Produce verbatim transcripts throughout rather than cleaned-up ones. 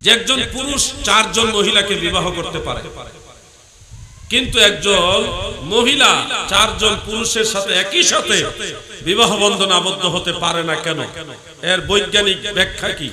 যে একজন পুরুষ চারজন মহিলাকে বিবাহ করতে পারে, কিন্তু একজন মহিলা চারজন পুরুষের সাথে একই সাথে বিবাহ বন্ধনে আবদ্ধ হতে পারে না কেন? এর বৈজ্ঞানিক ব্যাখ্যা কি?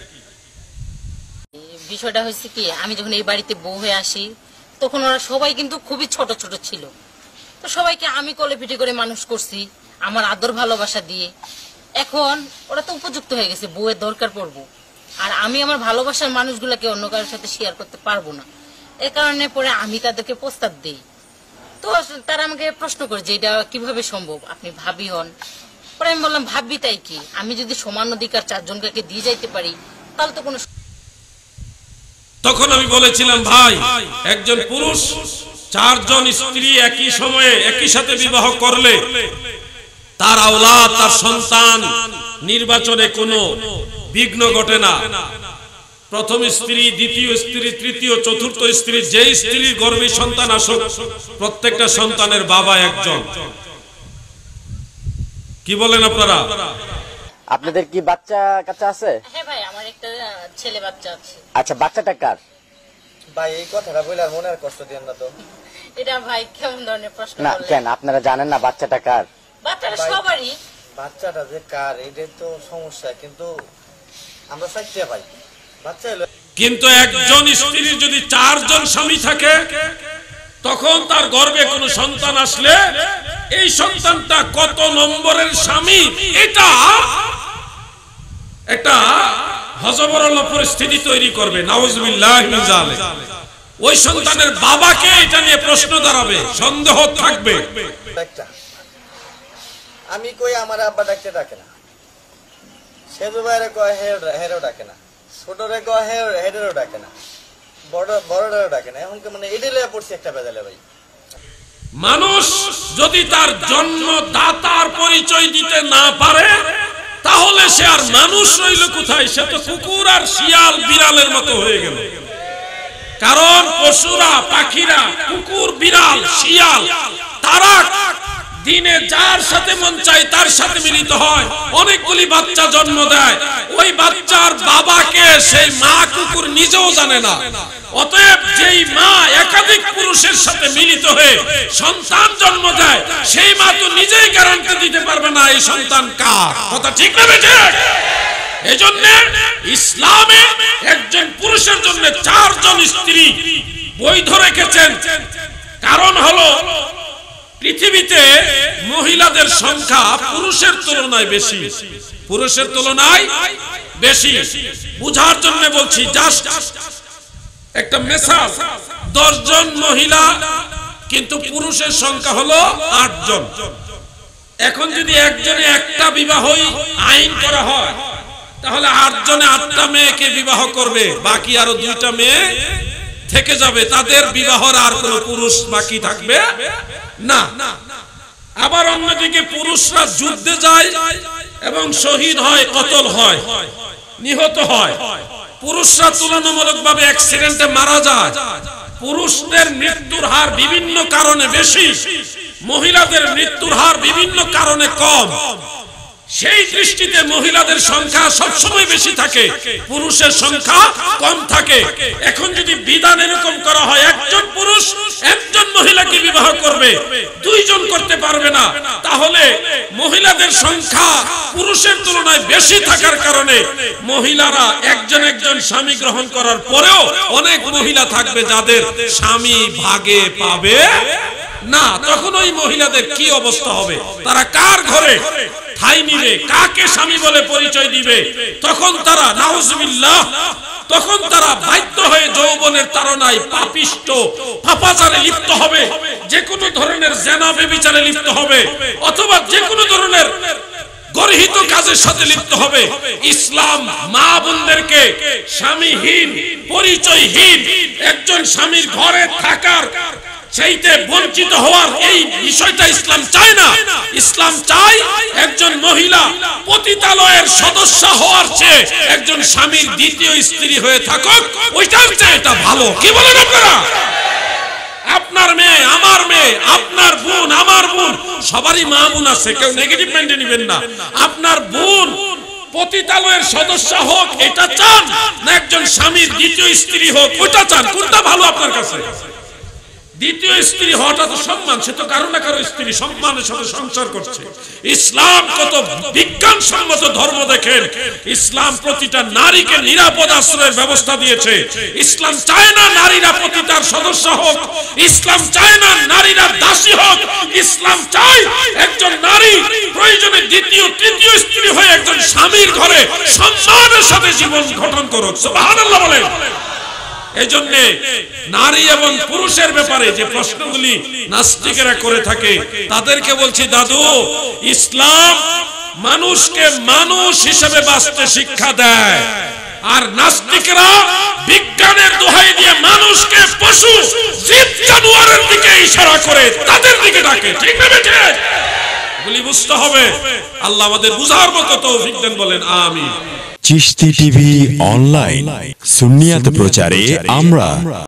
বিষয়টা হচ্ছে কি, আমি যখন এই বাড়িতে বউ হয়ে আসি তখন ওরা সবাই কিন্তু খুবই ছোট ছোট ছিল। তো সবাইকে আমি কোলে পিঠে করে মানুষ করছি আমার আদর ভালোবাসা দিয়ে। এখন ওরা তো উপযুক্ত হয়ে গেছে, বউয়ের দরকার পড়বো, আর আমি আমার ভালোবাসার মানুষগুলোকে অন্য কারোর সাথে শেয়ার করতে পারবো না। এ কারণে পরে আমি তাদেরকে প্রস্তাব দিই। তো তারা আমাকে প্রশ্ন করে যে এটা কিভাবে সম্ভব, আপনি ভাবি হন। পরে আমি বললাম ভাবি তাই কি, আমি যদি সমান অধিকার চারজনকে দিয়ে যাইতে পারি তাহলে তো কোনো। তখন আমি বলেছিলাম, ভাই একজন পুরুষ চারজন স্ত্রী একই সময়ে একই সাথে বিবাহ করলে তার আওলাদ, তার সন্তান নির্বাচনে কোনো বিঘ্ন ঘটে না। প্রথম স্ত্রী, দ্বিতীয় স্ত্রী, তৃতীয়, চতুর্থ স্ত্রী, যে স্ত্রীর গর্ভে সন্তান আসুক প্রত্যেকটা সন্তানের বাবা একজন। কি বলেন আপনারা? আপনাদের কি বাচ্চা কাচ্চা আছে? হ্যাঁ ভাই, আমার একটা ছেলে বাচ্চা আছে। আচ্ছা, বাচ্চাটা কার? ভাই এই কথাটা বলে আর মনে আর কষ্ট দিয়েন না তো। এটা ভাই কেমন ধরনের প্রশ্ন? না কেন, আপনারা জানেন না বাচ্চাটা কার? বাচ্চাটা সবারই। বাচ্চাটা যে কার এটা তো সমস্যা, কিন্তু আমরা চাইতে ভাই বাচ্চা হলো। কিন্তু একজন স্ত্রীর যদি চারজন স্বামী থাকে তখন তার গর্ভে কোনো সন্তান আসলে এই সন্তানটা কত নম্বরের স্বামী, এটা একটা হযবরল পরিস্থিতি তৈরি করবে। নাউযুবিল্লাহি মিন যালিক। ওই সন্তানের বাবাকে এটা নিয়ে প্রশ্ন দাঁড়াবে, সন্দেহ থাকবে। একটা আমি কই আমার আব্বা ডাকতে ডাকে না, সেজু ভাইরে কয় হেরও ডাকে না, ছোটরে কয় হেরেরও ডাকে না, বড় বড়রেও ডাকে না। এখন মানে এডিলে পড়ছে একটা বেজালে ভাই। মানুষ যদি তার জন্মদাতার পরিচয় দিতে না পারে তাহলে সে আর মানুষ রইল কোথায়? সে তো কুকুর আর শিয়াল বিড়ালের মতো হয়ে গেল। কারণ পশুরা, পাখিরা, কুকুর, বিড়াল, শিয়াল তারা দিনে যার সাথে মন চায় তার সাথে মিলিত হয়, অনেকগুলি বাচ্চা জন্ম দেয়। ওই বাচ্চার বাবাকে সেই মা কুকুর নিজেও জানে না। অতএব যেই মা একাধিক পুরুষের সাথে মিলিত হয়ে সন্তান জন্ম দেয় সেই মা তো নিজেই গ্যারান্টি দিতে পারবে না এই সন্তান কার। কথা ঠিক না বেঠিক? এজন্য ইসলামে একজন পুরুষের জন্য চারজন স্ত্রী বৈধ রেখেছেন। কারণ হলো পৃথিবীতে মহিলাদের সংখ্যা পুরুষের তুলনায় বেশি, পুরুষের তুলনায় বেশি। বুঝার জন্য বলছি, জাস্ট একটা মেসাল। দশ জন মহিলা কিন্তু পুরুষের সংখ্যা হলো আট জন। এখন যদি একজনে একটা বিবাহই আইন করা হয় তাহলে আট জনে আটটা মেয়েকে বিবাহ করবে, বাকি আরো দুইটা মেয়ে থেকে যাবে, তাদের বিবাহর আর কোনো পুরুষ বাকি থাকবে না। আবার অন্যদিকে পুরুষরা যুদ্ধে যায় এবং শহীদ হয়, কতল হয়, নিহত হয়। পুরুষরা তুলনামূলকভাবে অ্যাক্সিডেন্টে মারা যায়। পুরুষদের মৃত্যুর হার বিভিন্ন কারণে বেশি, মহিলাদের মৃত্যুর হার বিভিন্ন কারণে কম। সেই দৃষ্টিতে মহিলাদের সংখ্যা সবসময় বেশি থাকে, পুরুষের সংখ্যা কম থাকে। এখন যদি বিধান এরকম করা হয় একজন পুরুষ একজন মহিলাকে বিবাহ করবে, দুইজন করতে পারবে না, তাহলে মহিলাদের সংখ্যা পুরুষের তুলনায় বেশি থাকার কারণে মহিলারা একজন একজন স্বামী গ্রহণ করার পরেও অনেক মহিলা থাকবে যাদের স্বামী ভাগে পাবে না। তখন ওই মহিলাদের কি অবস্থা হবে? তারা কার ঘরে ঠাঁই নিবে, কাকে স্বামী বলে পরিচয় দিবে? তখন তারা নাউজুবিল্লাহ, তখন তারা বাধ্য হয়ে যৌবনের তাড়নায় পাপিষ্ট পাপাচারে লিপ্ত হবে, যে কোনো ধরনের জেনা ব্যভিচারে লিপ্ত হবে, অথবা যে কোনো ধরনের গর্হিত কাজের সাথে লিপ্ত হবে। ইসলাম মা বোনদেরকে স্বামীহীন, পরিচয়হীন একজন স্বামীর ঘরে থাকার চাইতে বঞ্চিত হওয়ার এই বিষয়টা ইসলাম চায় না। ইসলাম চায় একজন মহিলা পতিতালয়ের সদস্য হওয়ার চেয়ে একজন স্বামীর দ্বিতীয় স্ত্রী হয়ে থাকুক, ওইটার চেয়ে এটা ভালো। কি বলেন আপনারা? আপনার মেয়ে আমার মেয়ে, আপনার বোন আমার বোন, সবারই মা বোন আছে, কেউ নেগেটিভ মাইন্ডে নেবেন না। আপনার বোন পতিতালয়ের সদস্য হোক এটা চান, না একজন স্বামীর দ্বিতীয় স্ত্রী হোক ওটা চান? কোনটা ভালো আপনার কাছে? দ্বিতীয় স্ত্রী হওয়াটা তো সম্মান, সে তো কারো না কারো স্ত্রী, সম্মানের সাথে সংসার করছে। ইসলাম কত বিজ্ঞানসম্মত ধর্ম দেখেন, ইসলাম প্রতিটা নারীকে নিরাপদ আশ্রয়ের ব্যবস্থা দিয়েছে। ইসলাম চায় না নারীরা পতিতার সদস্য হোক, ইসলাম চায় না নারীরা দাসী হোক, ইসলাম চায় একজন নারী প্রয়োজনে দ্বিতীয় তৃতীয় স্ত্রী হয়ে একজন স্বামীর ঘরে সম্মানের সাথে জীবন গঠন করুক। সুবহানাল্লাহ বলেন। এই জন্য নারী এবং পুরুষের ব্যাপারে যে প্রশ্নগুলি নাস্তিকেরা করে থাকে তাদেরকে বলছি, দাদু, ইসলাম মানুষকে মানুষ হিসেবে বাঁচতে শিক্ষা দেয়, আর নাস্তিকরা বিজ্ঞানের দোহাই দিয়ে মানুষকে পশু জীব জানোয়ারের দিকে ইশারা করে তাদের দিকে ডাকে। ঠিক না বেঠে? এগুলি বুঝতে হবে। আল্লাহ আমাদের বুঝার মতো তৌফিক দেন, বলেন আমিন। চিশতি টিভি অনলাইন, সুন্নিয়াত প্রচারে আমরা।